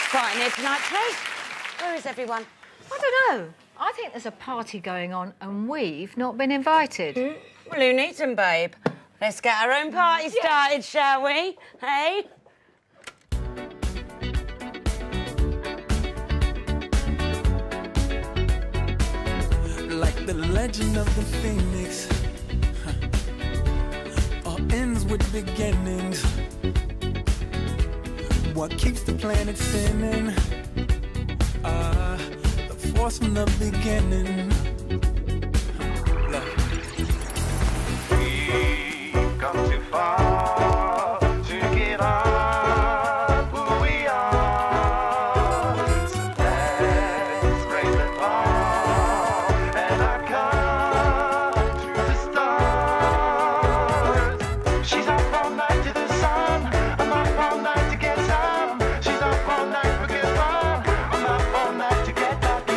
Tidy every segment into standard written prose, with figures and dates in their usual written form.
quiet in here tonight, Kate. Where is everyone? I don't know. I think there's a party going on and we've not been invited. Well, who needs them, babe? Let's get our own party started, shall we? Hey? Like the legend of the Phoenix, all ends with beginnings. What keeps the planet spinning? The force from the beginning. We've come too far to get up who we are. So let's raise the bar and our cup to the stars. She's up all night to the sun. I'm up all night to get some. She's up all night for good fun. I'm up all night to get lucky.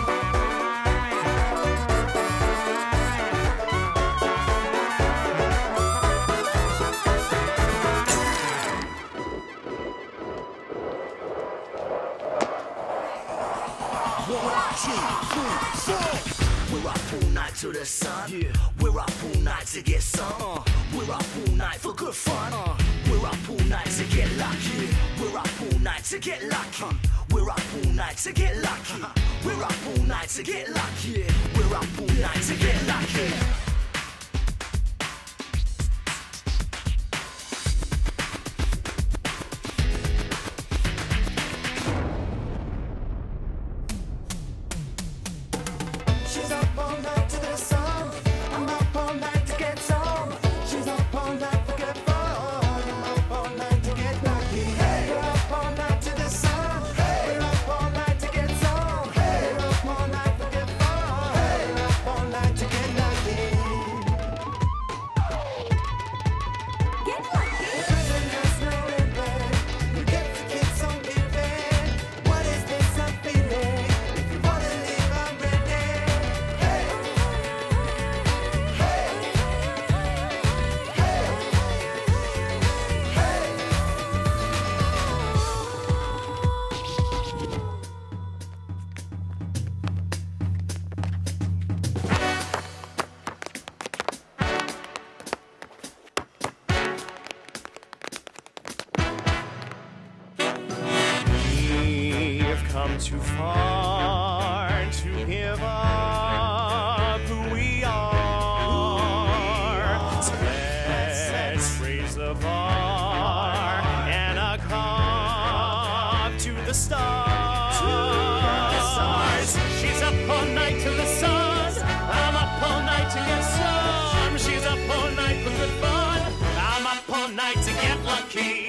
We're up all night to the sun. We're up all night to get some. We're up all night for good fun. We're up all night to get lucky. We're up all night to get lucky. We're up all night to get lucky. We're up all night to get lucky. We're up all night to get lucky. She's up all night to the sun. I'm up all night to get some. She's up all night for good fun. I'm up all night to get lucky. Hey, we're up all night to the sun. Hey, we're up all night to get some. Hey, we're up all night for good fun. Hey, we're up all night to get lucky. Get lucky. Prisoners no limit. You get to keep some giving. What is this I'm feeling? If you wanna leave, I'm ready. We've come too far to give up who we are. So let's raise the bar and a cup to the stars. She's up all night to the sun. I'm up all night to get some. She's up all night for good fun. I'm up all night to get lucky.